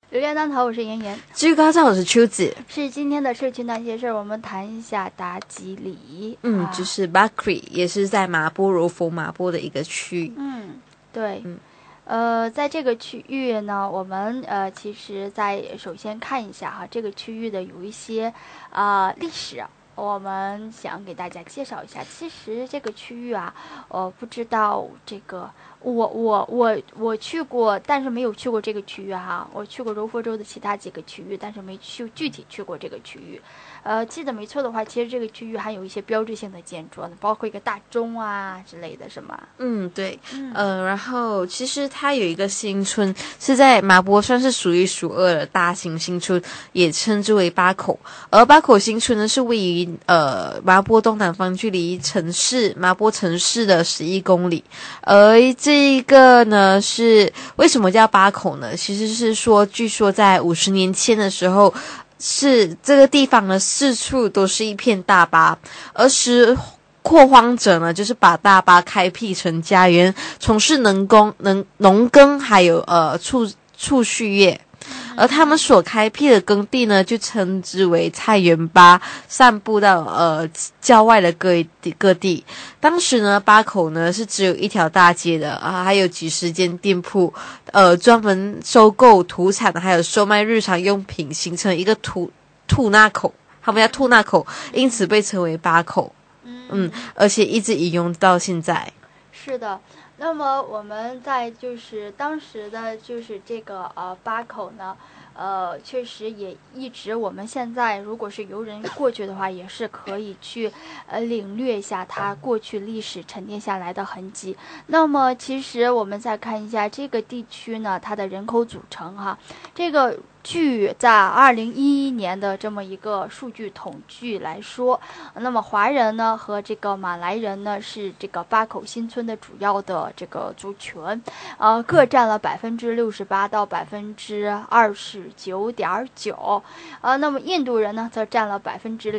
榴莲当头，我是妍妍。 至于高照，我是秋子。 是今天的社区那些事儿，我们谈一下达吉里。 就是 Bakri 也是在麻波柔佛麻波的一个区域。 对。在这个区域呢，我们其实首先看一下哈，这个区域的有一些历史。我们想给大家介绍一下，其实这个区域啊，不知道这个我去过，但是没有去过这个区域哈。我去过柔佛州的其他几个区域，但是没具体去过这个区域。记得没错的话，其实这个区域还有一些标志性的建筑，包括一个大钟啊之类的，是吗？ 对。然后其实它有一个新村是在麻波，算是数一数二的大型新村，也称之为巴口。而巴口新村呢，是位于麻波东南方，距离麻波城市的11公里。而这一个呢，是为什么叫巴口呢？其实是说，据说在50年前的时候，是这个地方呢，四处都是一片大巴，而拓荒者呢，就是把大巴开辟成家园，从事农耕，还有畜畜业。而他们所开辟的耕地呢，就称之为菜园巴，散布到郊外的各地。当时呢，巴口呢是只有一条大街的还有几十间店铺，专门收购土产，还有售卖日常用品，形成一个吐纳口，他们叫吐纳口，因此被称为巴口。而且一直沿用到现在。 是的。那么我们在当时的这个巴口呢，确实也一直，我们现在如果是游人过去的话，也是可以去领略一下它过去历史沉淀下来的痕迹。那么其实我们再看一下这个地区呢，它的人口组成哈，这个据在2011年的这么一个数据统计来说，那么华人呢和这个马来人呢是这个巴口新村的主要的这个族群，各占了68%到29.9%，那么印度人呢则占了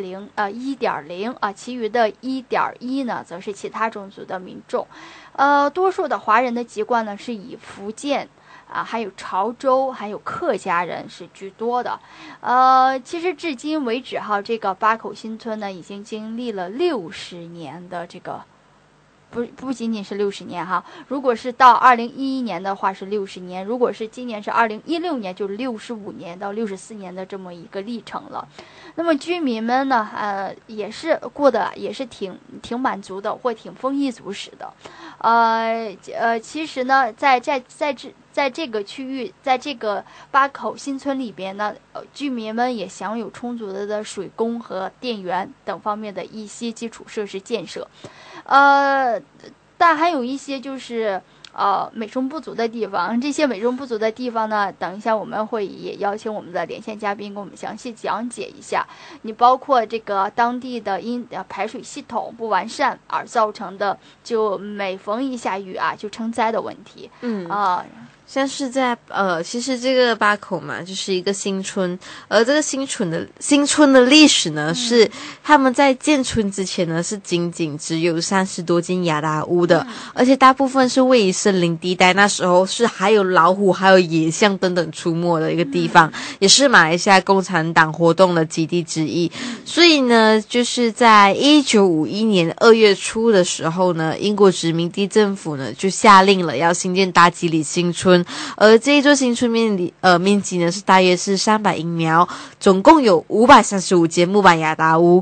1.0%，其余的1.1%呢则是其他种族的民众，多数的华人的籍贯呢是以福建。还有潮州，还有客家人是居多的。其实至今为止哈，这个巴口新村呢，已经经历了60年的这个，不仅仅是60年哈。如果是到2011年的话是60年，如果是今年是2016年，就是65年到64年的这么一个历程了。那么居民们呢，也是过得也是挺满足的，或挺丰衣足食的。其实呢，在这个区域，在这个巴口新村里边呢，居民们也享有充足的水供和电源等方面的一些基础设施建设，但还有一些美中不足的地方。这些美中不足的地方呢，等一下我们会也邀请我们的连线嘉宾给我们详细讲解一下。你包括这个当地的排水系统不完善而造成的，就每逢一下雨就成灾的问题。 像是在其实这个巴口嘛，就是一个新村，而这个新村的历史呢，是他们在建村之前呢，是仅只有30多间雅达屋的，而且大部分是位于森林地带，那时候是还有老虎、还有野象等等出没的一个地方，也是马来西亚共产党活动的基地之一。所以呢，就是在1951年2月初的时候呢，英国殖民地政府呢就下令了要新建达吉里新村。而这一座新村面积呢是大约是300英亩，总共有535间木板雅达屋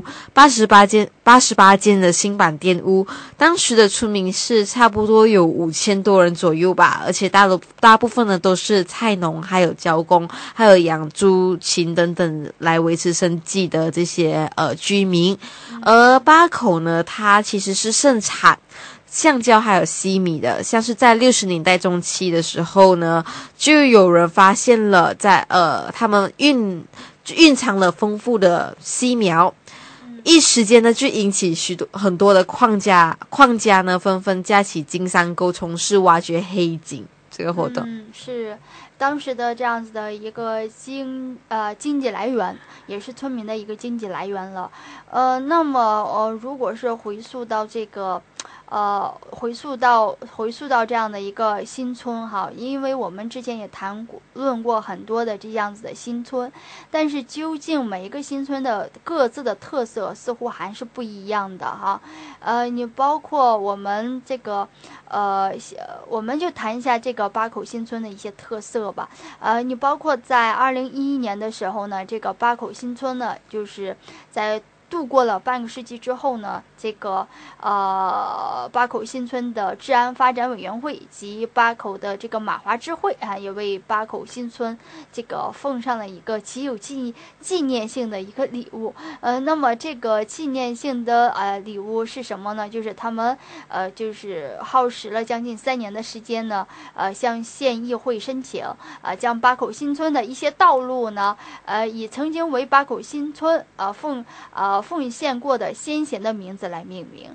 ，88间的新板店屋。当时的村民是差不多有5000多人左右吧，而且大部分呢都是菜农，还有交工，还有养猪禽等等来维持生计的这些居民。而巴口呢，它其实是盛产橡胶还有西米的，像是在60年代中期的时候呢，就有人发现了他们蕴藏了丰富的西苗，一时间呢就引起很多的矿家呢纷纷架起金山沟，从事挖掘黑金这个活动。 是当时的这样子的一个经济来源，也是村民的一个经济来源了。那么如果是回溯到这个回溯到这样的一个新村哈，因为我们之前也论过很多的这样子的新村，但是究竟每一个新村的各自的特色似乎还是不一样的哈。你包括我们这个我们就谈一下这个八口新村的一些特色吧。你包括在2011年的时候呢，这个八口新村呢，就是在度过了半个世纪之后呢，这个八口新村的治安发展委员会及八口的这个马华智会啊，也为八口新村这个奉上了一个极有纪念性的一个礼物。那么这个纪念性的礼物是什么呢？就是他们就是耗时了将近3年的时间呢，向县议会申请将八口新村的一些道路呢，以曾经为八口新村奉献过的先贤的名字来命名。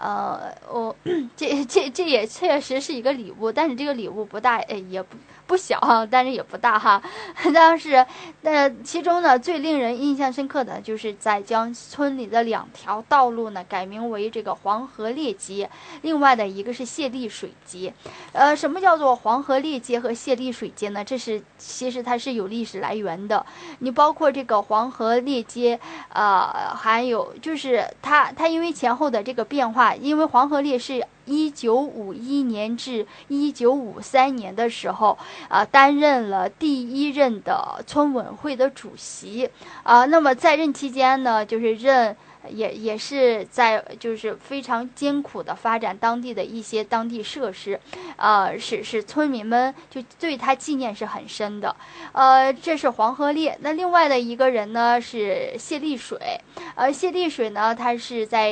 这也确实是一个礼物，但是这个礼物不大，也不小，但是也不大哈。但是其中呢，最令人印象深刻的就是在将村里的2条道路呢改名为这个黄河列街，另外的一个是谢丽水街。什么叫做黄河列街和谢丽水街呢？其实它是有历史来源的。你包括这个黄河列街，还有就是它因为前后的这个变化，因为黄河列是1951年至1953年的时候，担任了第1任的村委会的主席。那么在任期间呢，就是也是在就是非常艰苦的发展当地的一些当地设施，使村民们就对他纪念是很深的。这是黄河烈。那另外的一个人呢是谢丽水，谢丽水呢，他是在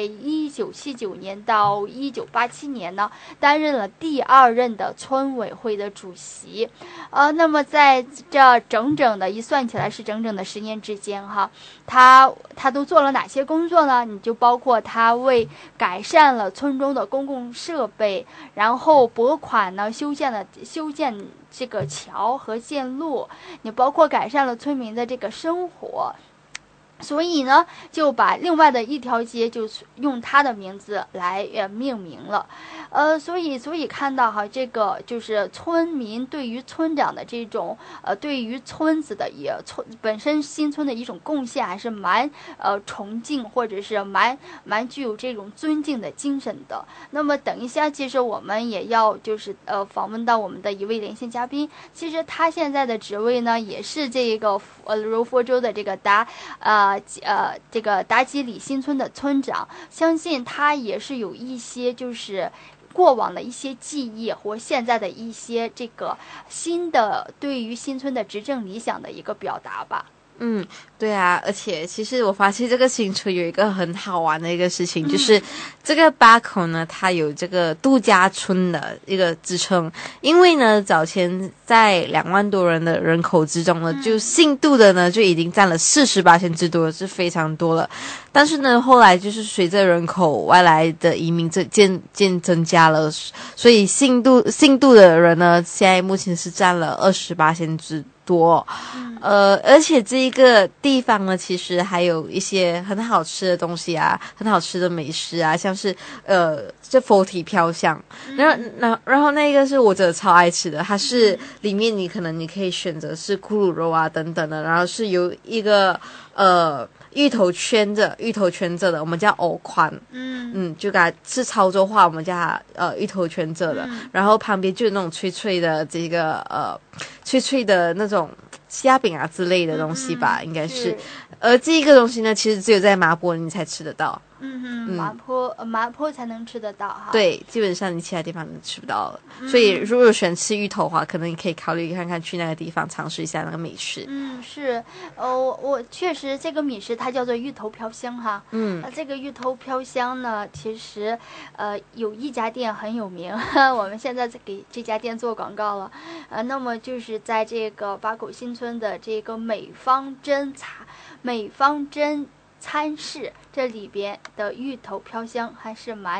1979年到1987年呢担任了第2任的村委会的主席。那么在这整整的一算起来是整整的10年之间哈，他都做了哪些工作呢？你就包括他为改善了村中的公共设备，然后拨款呢修建这个桥和建路，你包括改善了村民的这个生活。所以呢，就把另外的一条街就用他的名字来命名了。所以看到哈，这个就是村民对于村长的这种对于村子的本身新村的一种贡献，还是蛮崇敬，或者是蛮具有这种尊敬的精神的。那么等一下，其实我们也要就是访问到我们的一位连线嘉宾，其实他现在的职位呢，也是这个柔佛州的这个这个达吉里新村的村长，相信他也是有一些就是过往的一些记忆或现在的一些这个新的对于新村的执政理想的一个表达吧。 对啊，而且其实我发现这个新村有一个很好玩的一个事情，就是这个八口呢，它有这个度假村的一个支撑。因为呢，早前在2万多人的人口之中呢，就姓杜的呢就已经占了48%之多，是非常多了。但是呢，后来就是随着人口外来的移民渐增加了，所以姓杜的人呢，现在目前是占了28%之多。而且这一个地方呢，其实还有一些很好吃的东西啊，很好吃的美食啊，像是这佛体飘香，然后那个是我真的超爱吃的，它是里面你可以选择是咕噜肉啊等等的，然后是有一个芋头圈着的，我们叫藕宽，就给它是潮州话，我们叫它芋头圈着的，然后旁边就有那种脆脆的这个脆脆的那种虾饼啊之类的东西吧，应该是。这一个东西呢，其实只有在麻坡你才吃得到。 麻坡才能吃得到哈。 对，基本上你其他地方都吃不到了。所以如果喜欢吃芋头的话，可能你可以考虑看看去那个地方尝试一下那个美食。 是，我确实这个美食它叫做芋头飘香哈。这个芋头飘香呢，其实有一家店很有名，我们现在在给这家店做广告了。那么就是在这个八口新村的这个美方珍餐室这里边的芋头飘香还是蛮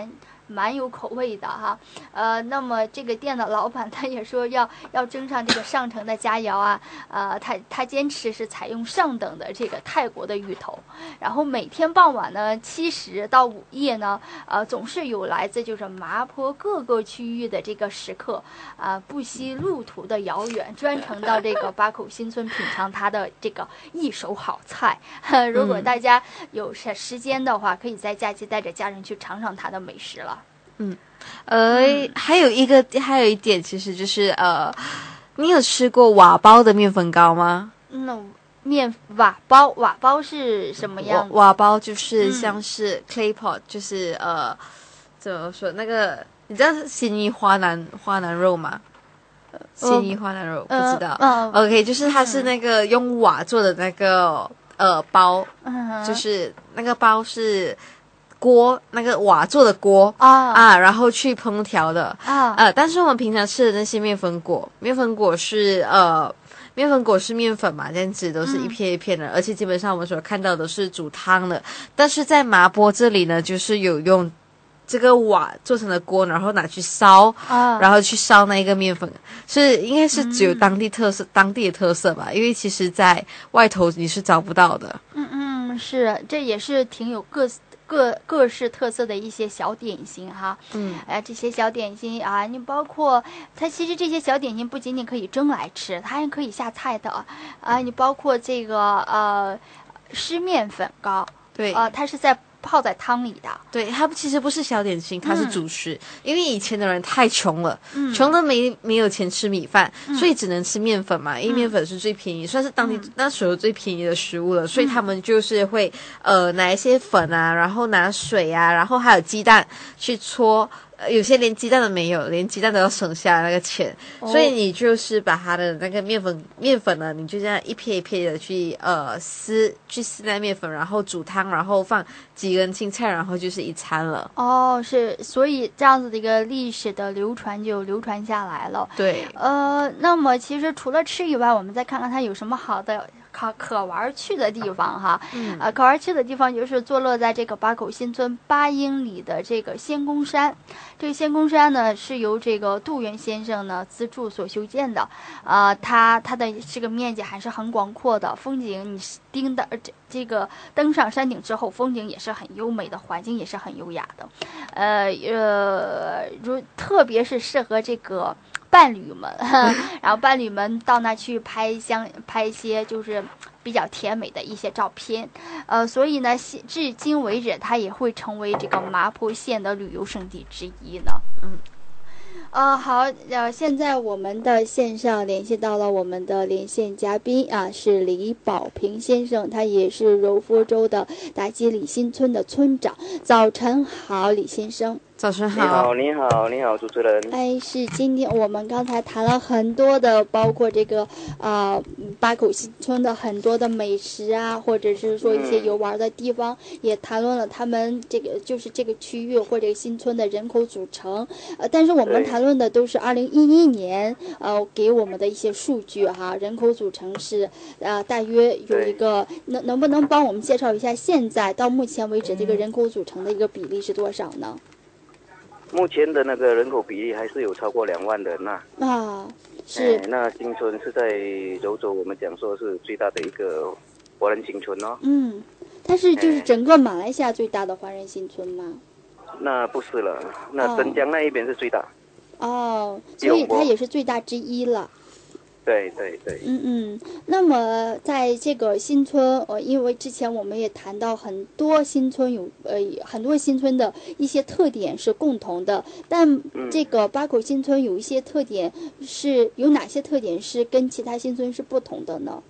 蛮有口味的哈。那么这个店的老板他也说要蒸上这个上乘的佳肴啊，他坚持是采用上等的这个泰国的芋头，然后每天傍晚呢7时到午夜呢，总是有来自就是麻坡各个区域的这个食客不惜路途的遥远，专程到这个八口新村品尝他的这个一手好菜。如果大家有时间的话，可以在假期带着家人去尝尝他的美食了。 还有一点，其实就是你有吃过瓦包的面粉糕吗？ 瓦包是什么样？ 瓦包就是像是 clay pot，就是怎么说？那个你知道新义花南肉吗？新义花南肉不知道。OK， 就是它是那个用瓦做的那个包，就是那个包是锅，那个瓦做的锅然后去烹调的但是我们平常吃的那些面粉果是面粉嘛，这样子都是一片一片的，而且基本上我们所看到的是煮汤的。但是在麻波这里呢，就是有用这个瓦做成的锅，然后拿去烧然后去烧那个面粉，应该是只有当地的特色吧，因为其实在外头你是找不到的。 是，这也是挺有各式特色的一些小点心哈。这些小点心你包括它，其实这些小点心不仅仅可以蒸来吃，它还可以下菜的你包括这个湿面粉糕， 对它是泡在汤里的。 对，它其实不是小点心，它是主食。因为以前的人太穷了，穷的没有钱吃米饭，所以只能吃面粉嘛，因为面粉是最便宜，算是当地那时候最便宜的食物了，所以他们就是会拿一些粉然后拿水然后还有鸡蛋去搓。有些连鸡蛋都没有，连鸡蛋都要省下那个钱，所以你就是把它的那个面粉呢，你就这样一片一片的去撕那面粉，然后煮汤，然后放几根青菜，然后就是一餐了。 是，所以这样子的一个历史的流传就流传下来了。 对， 那么其实除了吃以外，我们再看看它有什么好的可玩去的地方哈。可玩去的地方就是坐落在这个八口新村8英里的这个仙公山。这个仙公山呢是由这个杜源先生呢资助所修建的。它的这个面积还是很广阔的，风景你这个登上山顶之后，风景也是很优美的，环境也是很优雅的。特别是适合这个伴侣们，然后伴侣们到那去拍一些就是比较甜美的一些照片。所以呢，至今为止，它也会成为这个麻坡县的旅游胜地之一呢。好，现在我们的线上联系到了我们的连线嘉宾是李宝平先生，他也是柔佛州的达基里新村的村长。早晨好，李先生。 早晨好。 你好，主持人。 是今天我们刚才谈了很多的，包括这个八口新村的很多的美食或者是说一些游玩的地方，也谈论了他们这个区域或者新村的人口组成。但是我们谈论的都是2011年给我们的一些数据哈，人口组成是大约有一个，能不能帮我们介绍一下现在到目前为止这个人口组成的一个比例是多少呢？ 目前的那个人口比例还是有超过2万人是。 那新村是在柔州，我们讲说是最大的一个华人新村它是就是整个马来西亚最大的华人新村吗？ 那不是了，那tân江那一边是最大。 所以它也是最大之一了。 对。 那么在这个新村，因为之前我们也谈到很多新村很多新村的一些特点是共同的，但这个八口新村有一些特点有哪些特点是跟其他新村是不同的呢？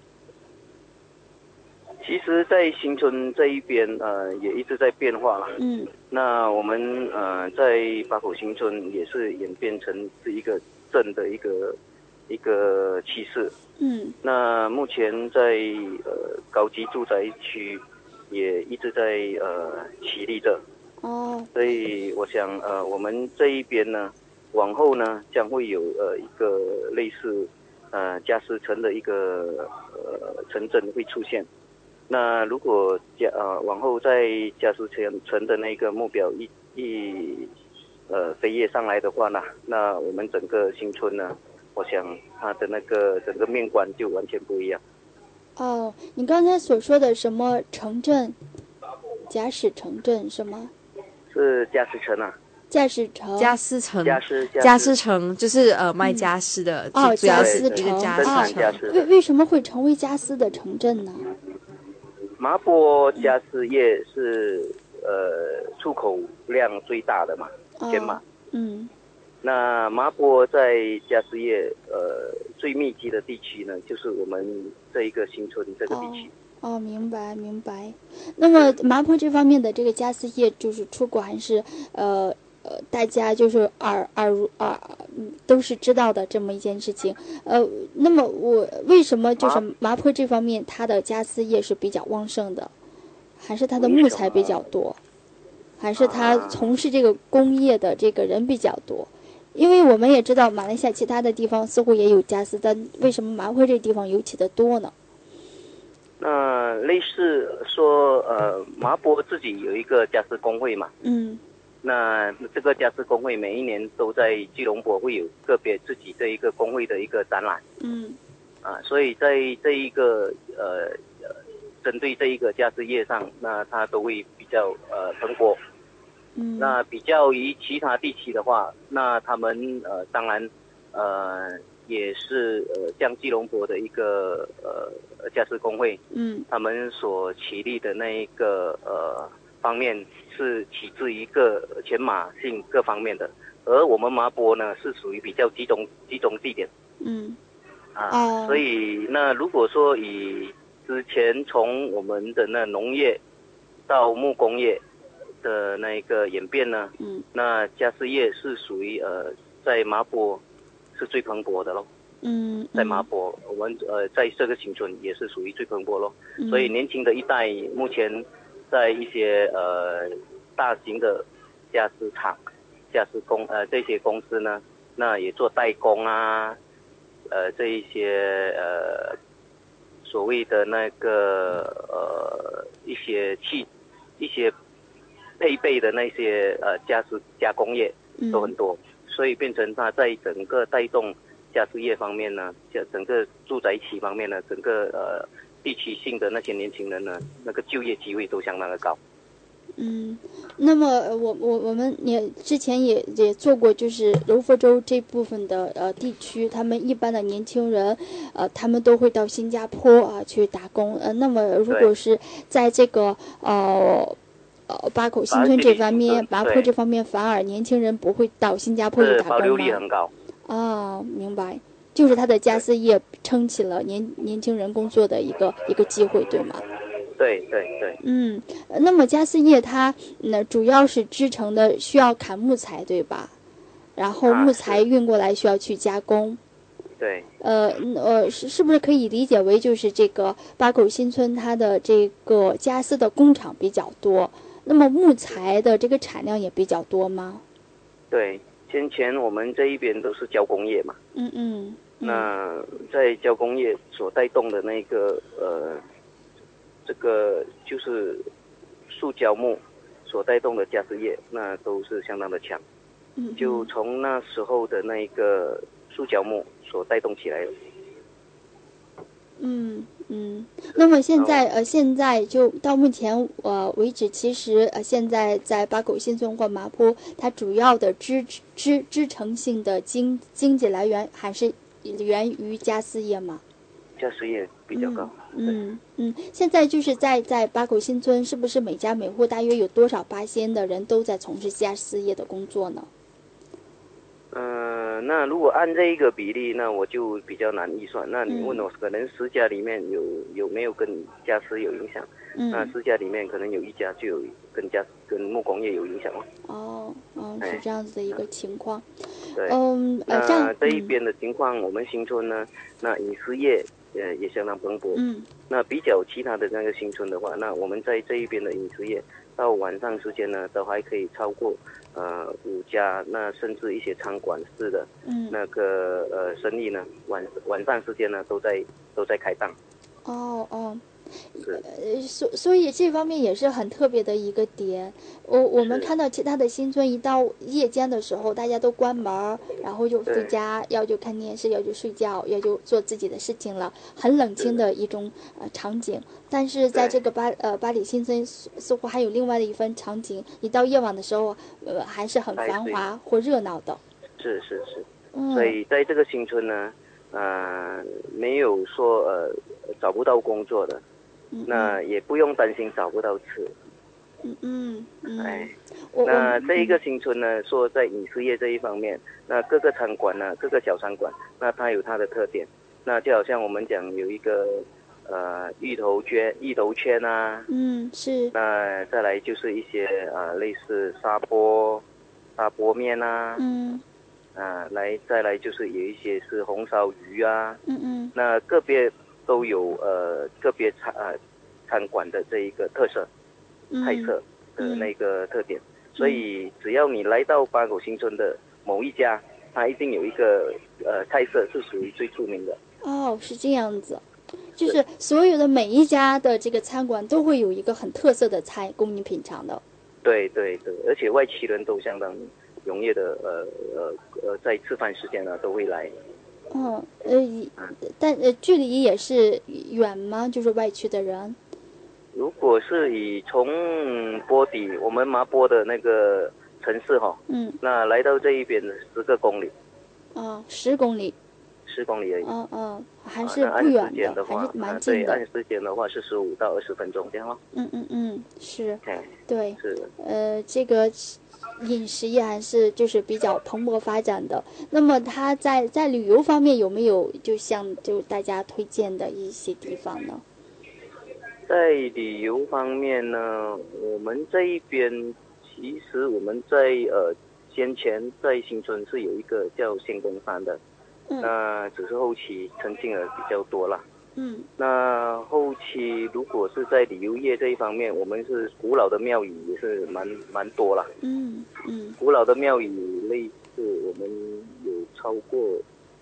其实，在新村这一边，也一直在变化了。那我们在八口新村也是演变成是一个镇的一个趋势。那目前在高级住宅区也一直在起立着。所以我想我们这一边呢，往后呢将会有一个类似加斯城的一个城镇会出现。那如果往后在加斯城的那个目标一飞跃上来的话呢，那我们整个新村呢，我想它的那个整个面观就完全不一样。 哦，你刚才所说的什么城镇，假使城镇什么？ 是家私城啊。 驾驶城， 家私城， 家私城就是卖家私的， 哦， 主要是一个家私城。 为什么会成为家私的城镇呢？ 麻波家私业是出口量最大的嘛，全马。那麻波在家私业最密集的地区呢，就是我们这一个新村这个地区。 哦，明白。那么麻坡这方面的这个家私业就是出口还是大家就是都是知道的这么一件事情。那么为什么就是麻坡这方面它的家私业是比较旺盛的，还是它的木材比较多，还是它从事这个工业的这个人比较多？因为我们也知道马来西亚其他的地方似乎也有家私，但为什么麻坡这个地方尤其的多呢？ 那类似说麻波自己有一个家私工会嘛。那这个家私工会每一年都在吉隆坡会有个别自己的一个工会的一个展览。所以在这一个针对这一个家私业上，那它都会比较蓬勃。那比较于其他地区的话，那他们当然也是像吉隆坡的一个家私工会，他们所起立的那一个方面是起自一个全马性各方面的，而我们麻波呢是属于比较集中地点。所以那如果说以之前从我们的那农业到木工业的那个演变呢，那家私业是属于在麻波是最蓬勃的咯。在麻波，我们在这个新村也是属于最蓬勃咯。所以年轻的一代目前在一些大型的家私厂、家私这些公司呢，那也做代工啊，这一些所谓的那个一些配备的那些家私加工业都很多，所以变成它在整个带动家私业方面呢，整个住宅区方面呢，整个地区性的那些年轻人呢，那个就业机会都相当的高。 那么我们也之前也做过，就是柔佛州这部分的地区，他们一般的年轻人，他们都会到新加坡去打工。那么如果是在这个巴口新村这方面，麻坡这方面，反而年轻人不会到新加坡去打工吗？ 保留率很高。 明白，就是他的家私业撑起了年轻人工作的一个机会，对吗？ 对。 那么家私业它主要是织成的，需要砍木材，对吧？然后木材运过来需要去加工。 对。 是不是可以理解为就是这个巴口新村它的这个家私的工厂比较多，那么木材的这个产量也比较多吗？ 对，先前我们这一边都是交工业嘛。那在交工业所带动的那个这个就是塑胶木所带动的家私业，那都是相当的强。就从那时候的那个塑胶木所带动起来的。 那么现在就到目前为止，其实现在在巴口新村或麻坡，它主要的支撑性的经济来源还是源于家私业嘛？ 家私业比较高。 现在就是在巴口新村，是不是每家每户大约有多少%的人都在从事家私业的工作呢？ 那如果按这一个比例，那我就比较难预算。那你问我，可能10家里面有没有跟家私有影响？那10家里面可能有1家就有跟木工业有影响哦。 是这样子的一个情况。 对。那这一边的情况，我们新村呢，那饮食业也相当蓬勃。那比较其他的那个新村的话，那我们在这一边的饮食业，到晚上时间呢，都还可以超过5家，那甚至一些餐馆式的那个生意呢，晚上时间呢都在开档。 所以这方面也是很特别的一个点。我们看到其他的新村，一到夜间的时候，大家都关门，然后就回家，要就看电视，要就睡觉，要就做自己的事情了，很冷清的一种场景。但是在这个巴黎新村似乎还有另外的一番场景，一到夜晚的时候，还是很繁华或热闹的。 是，所以在这个新村呢，没有说找不到工作的，那也不用担心找不到吃。那这一个新村呢，说在饮食业这一方面，那各个餐馆呢，各个小餐馆，那它有它的特点。那就好像我们讲有一个芋头圈啊， 是。 那再来就是一些类似沙波面啊，再来就是有一些是红烧鱼啊，那个别都有个别餐馆的这一个特色菜色的那个特点，所以只要你来到八狗新村的某一家，它一定有一个菜色是属于最出名的。 哦，是这样子，就是所有的每一家的这个餐馆都会有一个很特色的菜供你品尝的。 对，而且外企人都相当踊跃的在吃饭时间呢都会来。 但距离也是远吗？就是外区的人。 如果是以从波底我们麻波的那个城市那来到这一边10个公里。 10公里。 10公里而已。 还是不远的，还是蛮近的。 按时间的话是15到20分钟这样咯。 是。 对。是。 这个饮食业还是就是比较蓬勃发展的。那么它在旅游方面有没有就大家推荐的一些地方呢？ 在旅游方面呢，我们这一边其实我们在先前在新村是有一个叫仙公山的，那只是后期澄清的比较多啦。那后期如果是在旅游业这一方面，我们是古老的庙宇也是蛮多啦。古老的庙宇类似我们有超过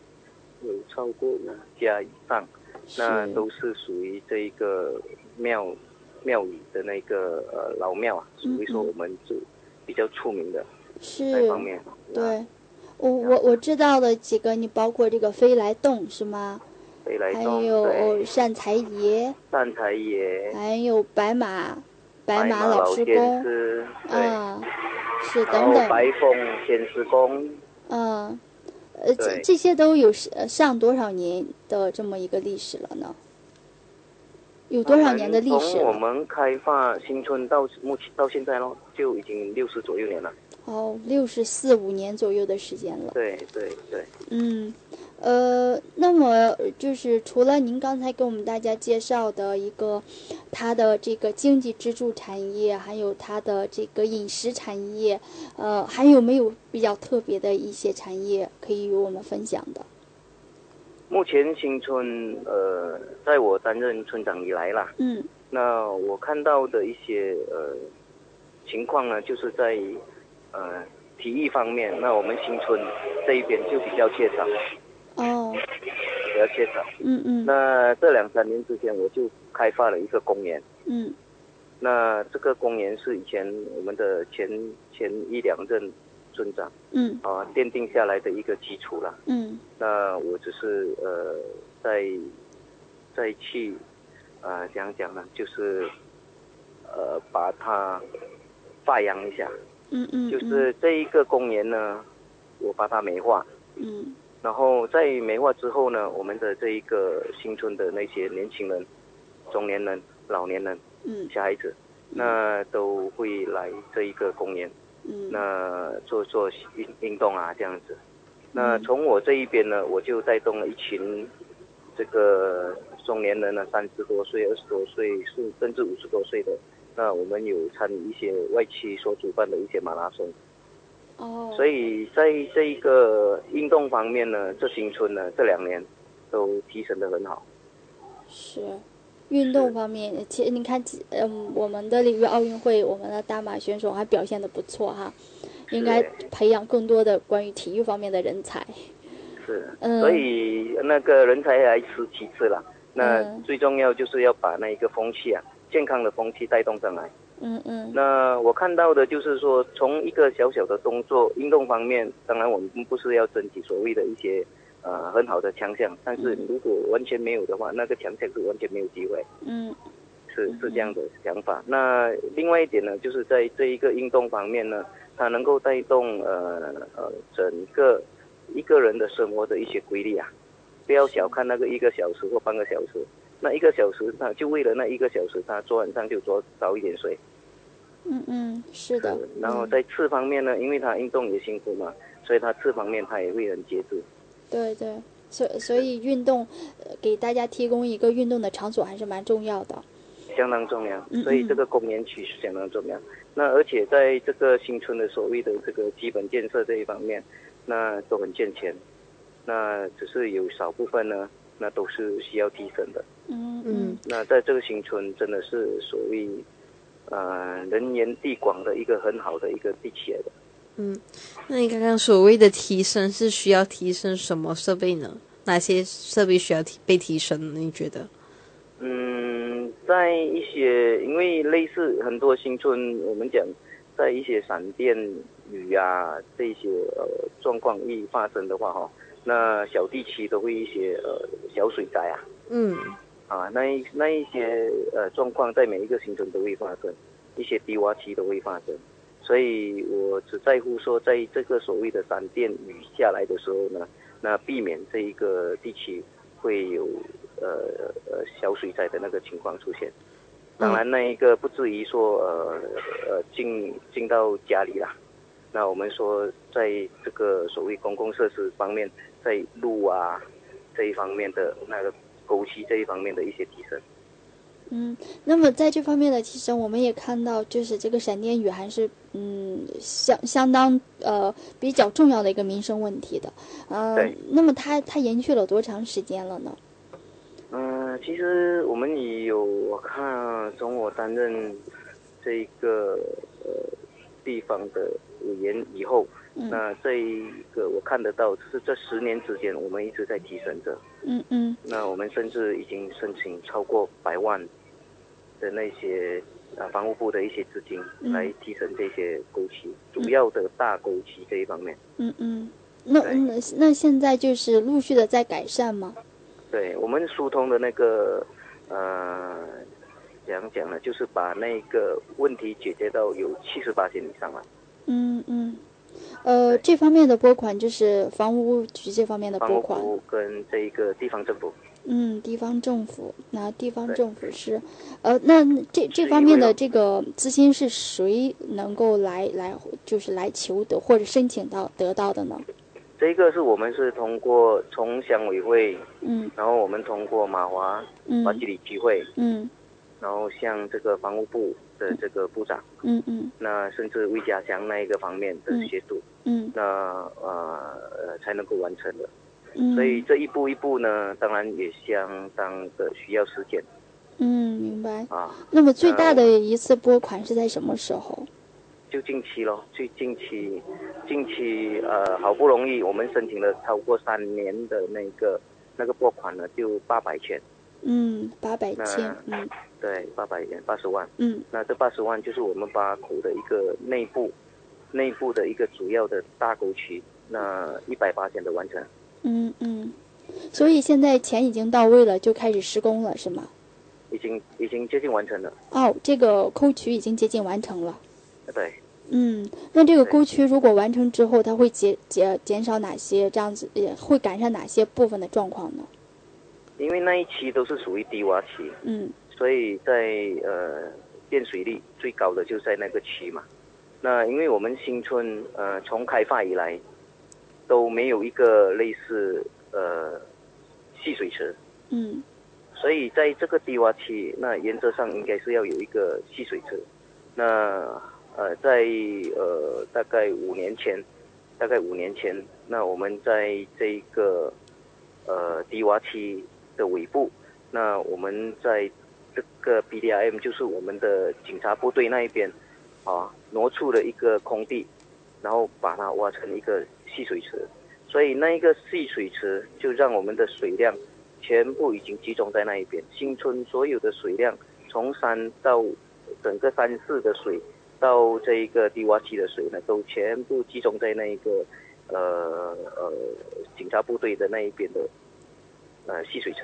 5家以上，那都是属于这一个庙宇的那个老庙啊，属于说我们就比较出名的那方面。 对，我知道的几个，你包括这个飞来洞是吗？ 飞来洞， 还有善财爷，还有白马老师公，是等等， 白凤仙师公， 这些都有上多少年的这么一个历史了呢？有多少年的历史了？ 从我们开发新村到现在咯，就已经60左右年了。 64、5年左右的时间了。 对。 那么就是除了您刚才给我们大家介绍的一个它的这个经济支柱产业，还有它的这个饮食产业，还有没有比较特别的一些产业可以与我们分享的？ 目前新村在我担任村长以来啦，那我看到的一些情况呢，就是在体育方面，那我们新村这一边就比较缺少。比较缺少。那这2-3年之前，我就开发了一个公园。那这个公园是以前我们的前1-2任村长奠定下来的一个基础了。那我只是再去怎样讲呢？就是把它发扬一下。就是这一个公园呢，我把它美化。然后在美化之后呢，我们的这一个新村的那些年轻人、中年人、老年人、小孩子，那都会来这一个公园，那做运动啊这样子。那从我这一边呢，我就带动了一群这个中年人呢，30多岁、20多岁，甚至50多岁的。那我们有参与一些外企所主办的一些马拉松。所以在这一个运动方面呢，这新村呢这2年都提升得很好。 是，运动方面，其实你看，我们的里约奥运会，我们的大马选手还表现得不错哈，应该培养更多的关于体育方面的人才。 是，所以那个人才还是其次啦。 那最重要就是要把那一个风气啊，健康的风气带动上来。那我看到的就是说，从一个小小的动作，运动方面，当然我们不是要争取所谓的一些很好的强项，但是如果完全没有的话，那个强项是完全没有机会。是这样的想法。那另外一点呢，就是在这一个运动方面呢，它能够带动整个一个人的生活的一些规律啊，不要小看那个1个小时或半个小时。那1个小时，他就为了那1个小时，他昨晚上就早一点睡。 是的。 然后在吃方面呢，因为他运动也辛苦嘛，所以他吃方面他也会很节制。 对对，所以运动，给大家提供一个运动的场所还是蛮重要的。 相当重要，所以这个公园区是相当重要。那而且在这个新村的所谓的这个基本建设这一方面，那都很健全。那只是有少部分呢，那都是需要提升的。那在这个新村真的是所谓人烟地广的一个很好的一个地区来的。 那你刚刚所谓的提升是需要提升什么设备呢？哪些设备需要被提升呢？你觉得？ 在一些，因为类似很多新村，我们讲在一些闪电雨啊这些状况一发生的话那小地区都会一些小水灾啊。那一些状况在每一个新村都会发生，一些低洼区都会发生。所以我只在乎说，在这个所谓的闪电雨下来的时候呢，那避免这一个地区会有小水灾的那个情况出现。当然那一个不至于说进到家里啦。那我们说在这个所谓公共设施方面，在路啊这一方面的那个沟渠这一方面的一些提升。 那么在这方面的提升，我们也看到，就是这个闪电雨还是相当比较重要的一个民生问题的。 对。 那么它延续了多长时间了呢？ 其实我们我看从我担任这个地方的委员以后，那这一个我看得到，是这10年之间，我们一直在提升着。那我们甚至已经申请超过100万的那些房屋部的一些资金来提升这些沟渠，主要的大沟渠这一方面。 那现在就是陆续的在改善吗？ 对，我们疏通的那个怎样讲呢？就是把那个问题解决到有70%以上了。 这方面的拨款就是房屋局这方面的拨款。 房屋部跟这一个地方政府。 地方政府，那地方政府是，那这方面的这个资金是谁能够来就是来求得或者申请得到的呢？ 这个是我们是通过从乡委会，然后我们通过马华基里聚会，然后像这个房屋部的这个部长，那甚至魏家祥那一个方面的协助，那才能够完成的。所以这一步一步呢，当然也相当的需要时间。 明白。那么最大的一次拨款是在什么时候？ 就近期咯，最近期好不容易我们申请了超过3年的那个拨款呢，就800千。 800千。 对，80万。那这80万就是我们八口的一个内部的一个主要的大沟渠，那180%的完成。 所以现在钱已经到位了，就开始施工了，是吗？ 已经接近完成了。 这个沟渠已经接近完成了。 对。 那这个沟渠如果完成之后，它会减少哪些这样子，也会改善哪些部分的状况呢？ 因为那一期都是属于低洼期，所以在变水率最高的就在那个区嘛。那因为我们新村从开发以来都没有一个类似蓄水池，所以在这个低洼期，那原则上应该是要有一个蓄水池。那在大概5年前，那我们在这个低洼期的尾部，那我们在这个 BDRM 就是我们的警察部队那一边挪出了一个空地，然后把它挖成一个蓄水池，所以那一个蓄水池就让我们的水量全部已经集中在那一边。新村所有的水量，从山到整个山势的水，到这一个低洼期的水呢，都全部集中在那一个警察部队的那一边的戏水池。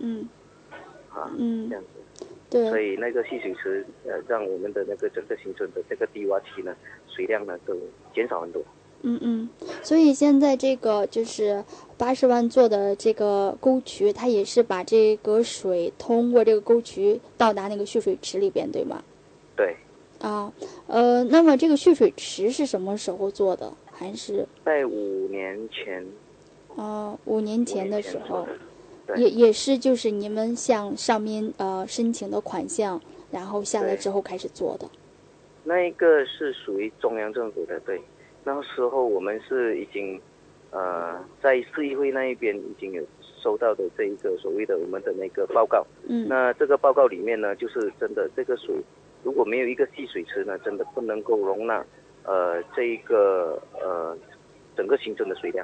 这样子。 对。 所以那个戏水池让我们的那个整个新村的这个低洼期呢，水量呢都减少很多。 所以现在这个就是80万座的这个沟渠，它也是把这个水通过这个沟渠到达那个蓄水池里边，对吗？ 对。 那么这个蓄水池是什么时候做的？还是在5年前 ？5年前的时候， 对， 也是就是你们向上面申请的款项，然后下来之后开始做的。 那一个是属于中央政府的，对。那时候我们是已经在市议会那一边已经有收到的这一个所谓的我们的那个报告。那这个报告里面呢，就是真的这个水如果没有一个蓄水池呢，真的不能够容纳这一个整个新村的水量。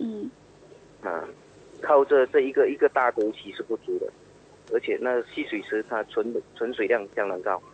靠着这一个大沟渠是不足的，而且那蓄水池它存水量相当高。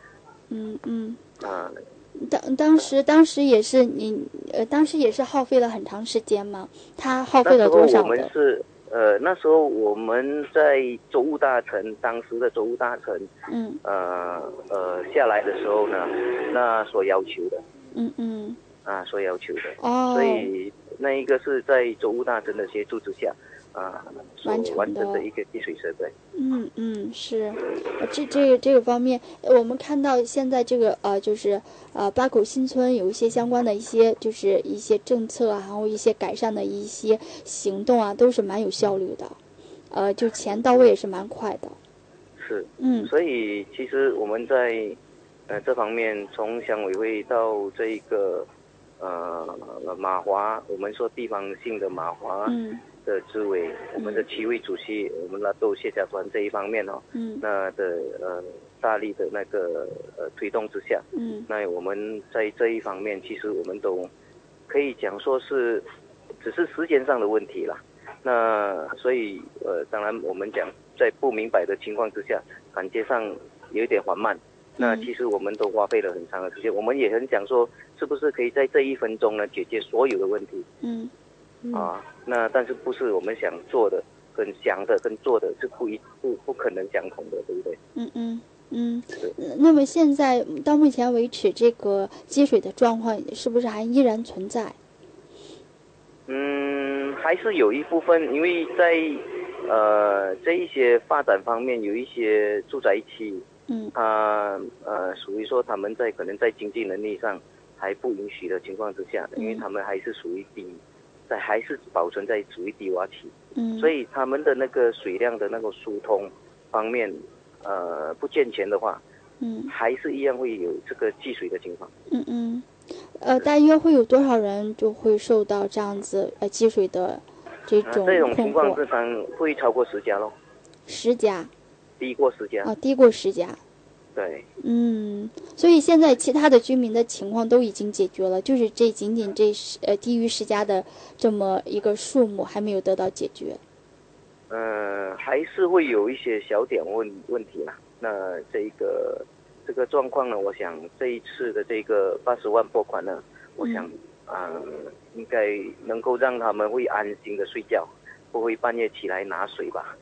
当时也是当时也是耗费了很长时间吗？它耗费了多少的？ 那时候我们在州务大臣，当时的州务大臣，下来的时候呢，那所要求的，所要求的，所以那一个是在州务大臣的协助之下，所完成的一个蓄水设备。 是，这个方面，我们看到现在这个就是八口新村有一些相关的一些就是一些政策啊，然后一些改善的一些行动啊，都是蛮有效率的，就钱到位也是蛮快的。 是，所以其实我们在这方面，从乡委会到这一个马华，我们说地方性的马华。的支委，我们的7位主席，我们拉豆谢家团这一方面那的大力的那个推动之下，那我们在这一方面，其实我们都可以讲说是只是时间上的问题啦。那所以当然我们讲在不明白的情况之下，感觉上有一点缓慢。那其实我们都花费了很长的时间，我们也很想说，是不是可以在这1分钟呢解决所有的问题？那但是不是我们想做的跟想的跟做的是不可能相同的，对不对？ 那么现在到目前为止，这个积水的状况是不是还依然存在？ 还是有一部分，因为在这一些发展方面，有一些住宅区，属于说他们可能在经济能力上还不允许的情况之下，因为他们还是属于还是保存在属于低洼期，所以他们的那个水量的那个疏通方面，不健全的话，还是一样会有这个积水的情况。 大约会有多少人就会受到这样子积水的这种情况，通常会超过10家咯。 10家？ 低过10家。 低过10家。 对。 所以现在其他的居民的情况都已经解决了，就是仅仅低于10家的这么一个数目还没有得到解决。 还是会有一些小点问题啦。那这个状况呢，我想这一次的这个80万拨款呢，我想应该能够让他们会安心的睡觉，不会半夜起来拿水吧。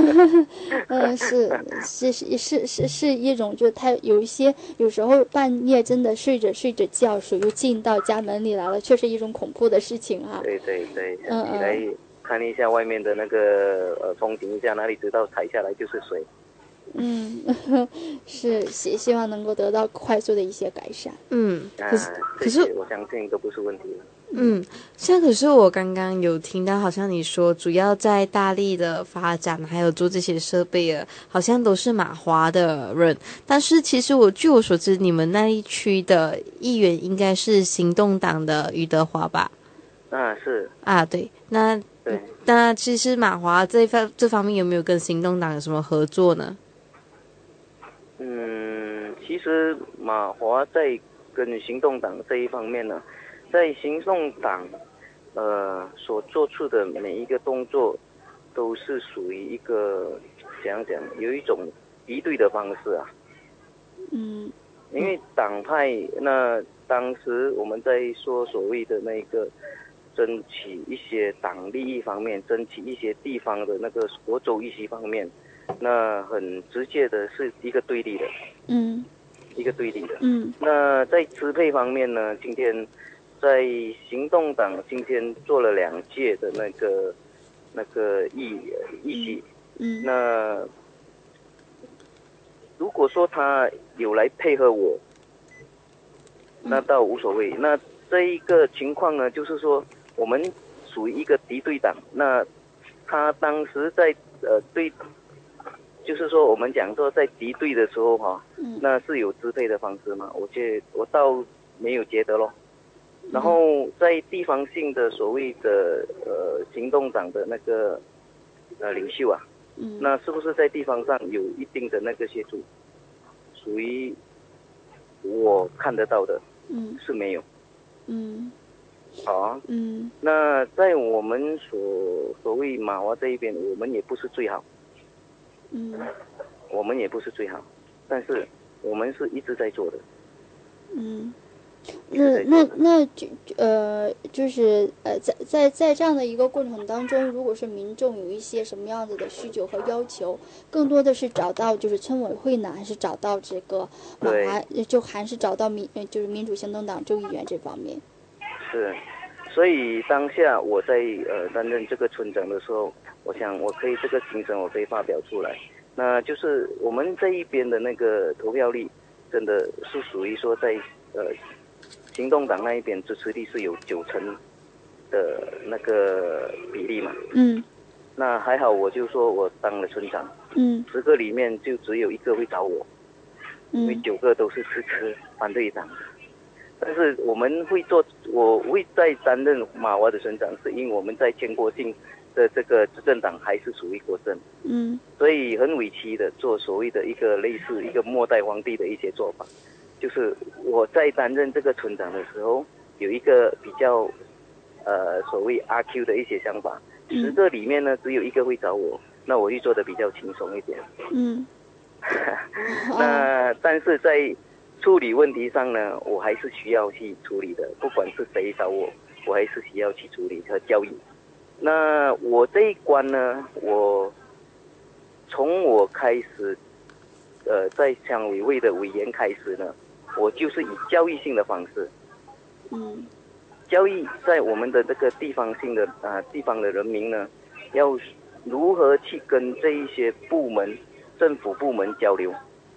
是一种，就他有时候半夜真的睡着觉，水就进到家门里来了，确实一种恐怖的事情啊。 对，想起来看一下外面的那个风景一下，哪里知道踩下来就是水。 是希望能够得到快速的一些改善。 可是我相信都不是问题了。 现在可是我刚刚有听到，好像你说主要在大力的发展，还有做这些设备的，好像都是马华的人。但是其实据我所知，你们那一区的议员应该是行动党的余德华吧？ 是对，那其实马华这方面有没有跟行动党有什么合作呢？ 其实马华在跟行动党这一方面呢，在行动党所做出的每一个动作， 都是属于一个怎样讲，有一种敌对的方式啊。因为党派，那当时我们在说所谓的那个争取一些党利益方面，争取一些地方的那个国州议席方面，那很直接的是一个对立的。一个对立的。那在支配方面呢，今天在行动党今天做了2届的那个议席。那如果说他有来配合我，那倒无所谓。那这一个情况呢，就是说我们属于一个敌对党。那他当时在对，就是说我们讲说在敌对的时候那是有支配的方式吗？我倒没有觉得咯。然后在地方性的所谓的行动党的那个领袖啊。那是不是在地方上有一定的那个协助？属于我看得到的，是没有。好啊。那在我们所谓马华这一边，我们也不是最好。我们也不是最好，但是我们是一直在做的。 就是在这样的一个过程当中，如果是民众有一些什么样子的需求和要求，更多的是找到就是村委会呢，还是找到这个马华，就还是找到就是民主行动党州议员这方面？ 是，所以当下我在担任这个村长的时候，我想我可以这个精神我可以发表出来。那就是我们这一边的那个投票率，真的是属于说在行动党那一边支持率是有90%的那个比例嘛。那还好，我就说我当了村长，10个里面就只有1个会找我，因为9个都是支持反对党。但是我会在担任马华的村长，是因为我们在全国性的这个执政党还是属于国政，所以很委屈的做所谓的一个类似一个末代皇帝的一些做法。就是我在担任这个村长的时候，有一个比较所谓阿 Q 的一些想法，10个里面呢只有1个会找我，那我会做的比较轻松一点。那但是在处理问题上呢，我还是需要去处理的，不管是谁找我，我还是需要去处理和交易。那我这一关呢，从我开始在乡委会的委员开始呢，我就是以教育性的方式，教育在我们的这个地方性的地方的人民呢，要如何去跟这一些政府部门交流，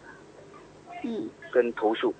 跟投诉。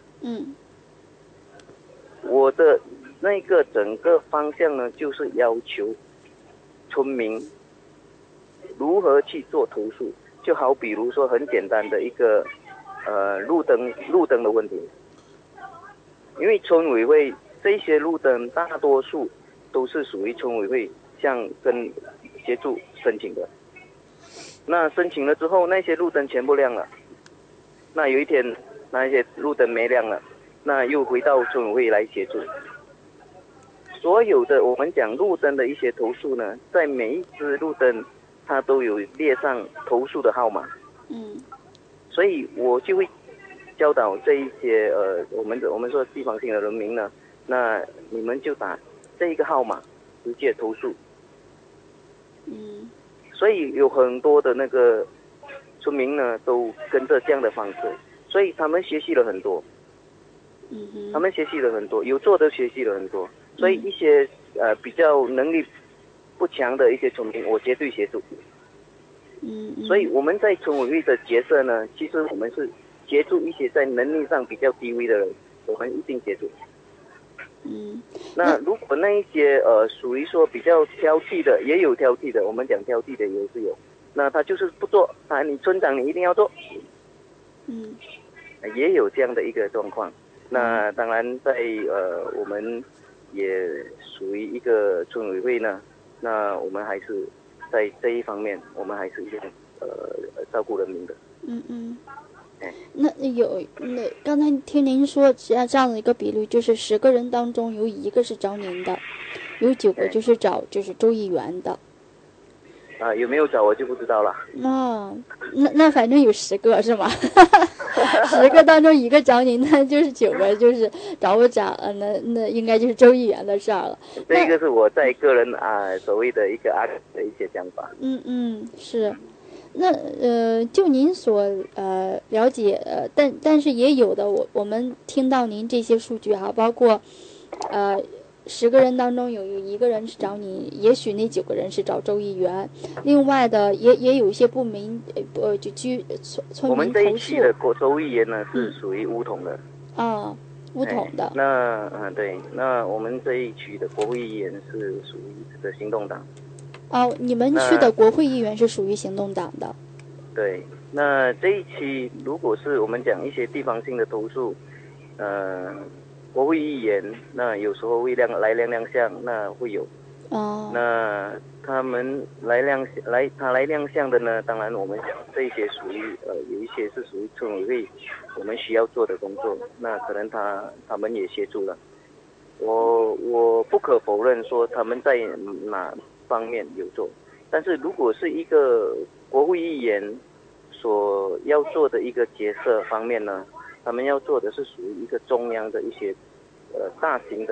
我的那个整个方向呢，就是要求村民如何去做投诉，就好比如说很简单的一个路灯的问题。因为村委会这些路灯大多数都是属于村委会跟协助申请的。那申请了之后，那些路灯全部亮了，那有一天那些路灯没亮了，那又回到村委会来协助。所有的我们讲路灯的一些投诉呢，在每一只路灯它都有列上投诉的号码。所以我就会教导这一些我们说地方性的人民呢，那你们就打这一个号码直接投诉。所以有很多的那个村民呢，都跟着这样的方式，所以他们学习了很多。有做的学习了很多，所以一些比较能力不强的一些村民，我绝对协助。所以我们在村委会的角色呢，其实我们是协助一些在能力上比较低微的人，我们一定协助。那如果那一些属于说比较挑剔的，也有挑剔的，我们讲挑剔的也是有，那他就是不做你村长你一定要做，也有这样的一个状况。那当然在我们也属于一个村委会呢，那我们还是在这一方面，我们还是照顾人民的。 那刚才听您说这样的一个比率，就是10个人当中有1个是找您的，有9个就是找就是州议员的。 有没有找我就不知道了。 那反正有10个是吗？10个当中1个找你，那就是9个就是找不找，那应该就是州议员的事儿了。 这个是我在个人所谓的一个的一些想法。 是。那就您所了解，但是也有的我们听到您这些数据哈，包括10个人当中有1个人是找你，也许那9个人是找州议员，另外的也有一些不明就居村民投诉。 我们这一期的州议员呢是属于巫统的。 巫统的。 对，那我们这一区的国会议员是属于这个行动党。 你们区的国会议员是属于行动党的。 对，那这一期如果是我们讲一些地方性的投诉，国会议员那有时候会来亮相，那会有。那他们来亮相的呢，当然我们讲这些属于有一些是属于村委会我们需要做的工作，那可能他们也协助了。我不可否认说他们在哪方面有做，但是如果是一个国会议员所要做的一个角色方面呢，他们要做的是属于一个中央的一些大型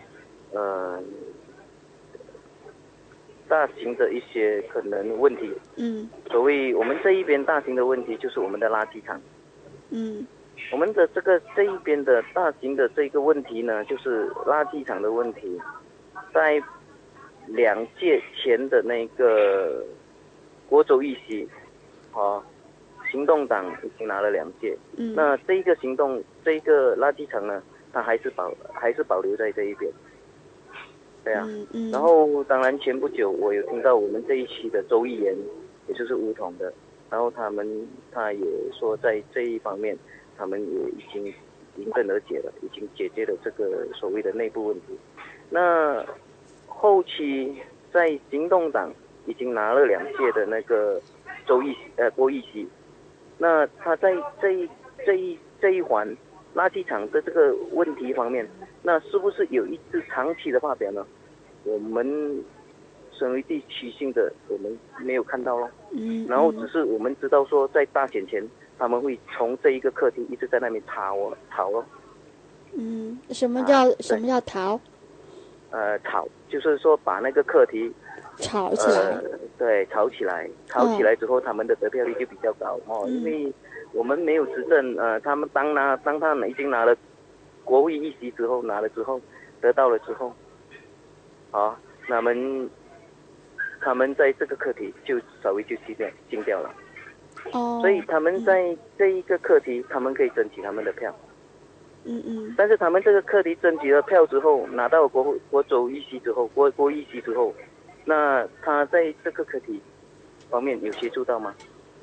的一些可能问题。所谓我们这一边大型的问题就是我们的垃圾场。我们的这一边的大型的这个问题呢，就是垃圾场的问题，在2届前的那个国州议席，行动党已经拿了2届。那这个垃圾场呢，它还是保留在这一边。对啊。然后当然前不久我有听到我们这一期的州议员，也就是巫统的，然后他也说在这一方面他们也已经迎刃而解了，已经解决了这个所谓的内部问题。那后期在行动党已经拿了2届的那个国议席，那他在这一环垃圾场的这个问题方面，那是不是有一支长期的发表呢？我们身为地区性的，我们没有看到咯。然后只是我们知道说，在大选前他们会从这一个课题一直在那边吵咯。 什么叫逃？ 吵就是说把那个课题吵起来。 对，吵起来之后，他们的得票率就比较高因为我们没有执政，他们当他已经拿了国会议席之后，得到了之后，他们在这个课题就稍微就禁掉了。所以他们在这一个课题，他们可以争取他们的票。但是他们这个课题争取了票之后，拿到国州议席之后，国议席之后，那他在这个课题方面有协助到吗？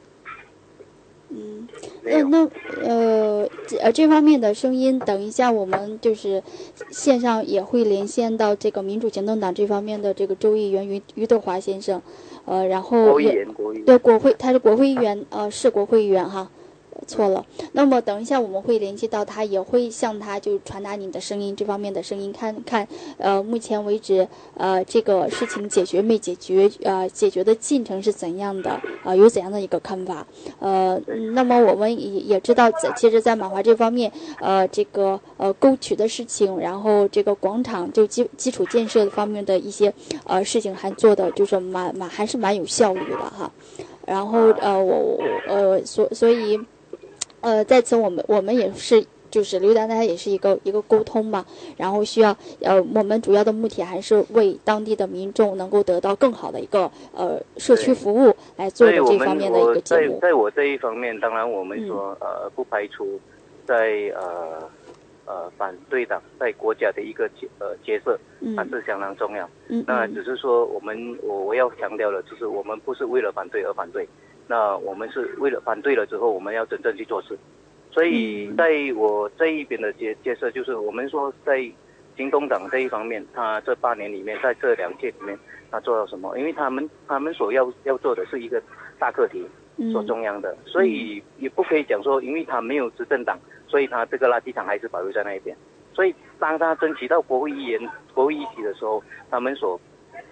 这方面的声音，等一下我们就是线上也会连线到这个民主行动党这方面的这个州议员于德华先生，然后对他是国会议员，是国会议员哈。错了，那么等一下我们会联系到他，也会向他就传达你的声音，这方面的声音，看看目前为止这个事情解决没解决，解决的进程是怎样的，有怎样的一个看法。那么我们也知道，其实在马华这方面，这个沟渠的事情，然后这个广场就基础建设方面的一些事情还做的就是还是蛮有效率的哈。然后所以在此我们也是就是刘丹他也是一个沟通嘛，然后需要我们主要的目的还是为当地的民众能够得到更好的一个社区服务来做的这方面的一个节目。 在我这一方面，当然我们说不排除在反对党在国家的一个角色还是相当重要。那只是说我要强调的就是我们不是为了反对而反对，那我们是为了反对了之后我们要真正去做事。所以在我这一边的角色就是我们说在行动党这一方面，他这8年里面，在这2届里面他做到什么，因为他们所要做的是一个大课题所中央的，所以也不可以讲说因为他没有执政党，所以他这个垃圾场还是保留在那一边。所以当他争取到国会议席的时候，他们所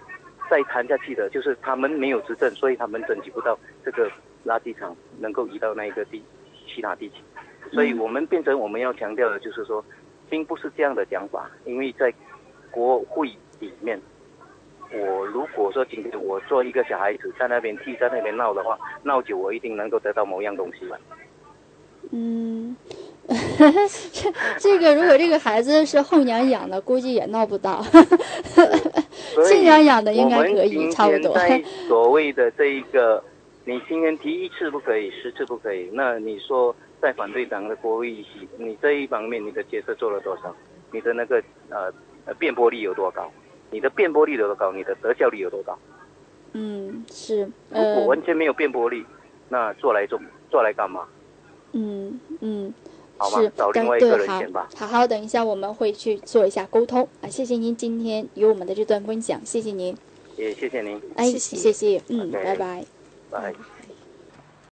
再谈下去的，就是他们没有执政，所以他们争取不到这个垃圾场能够移到那一个其他地区。所以我们变成我们要强调的就是说，并不是这样的讲法，因为在国会里面，我如果说今天我做一个小孩子在那边踢在那边闹的话，闹久我一定能够得到某样东西吧。 这个如果这个孩子是后娘养的，估计也闹不到。亲娘养的应该可以，差不多。 在所谓的这一个，你今天提1次不可以，10次不可以，那你说在反对党的国会议席，你这一方面你的角色做了多少？你的那个辩驳力有多高？你的辩驳力有多高？你的得效率有多高？ 是。 如果完全没有辩驳力，那做来干嘛？好吧，找另外一个人选吧。 好，等一下我们会去做一下沟通啊！谢谢您今天与我们的这段分享，谢谢您。 也谢谢您。 谢谢。 拜拜拜。 拜。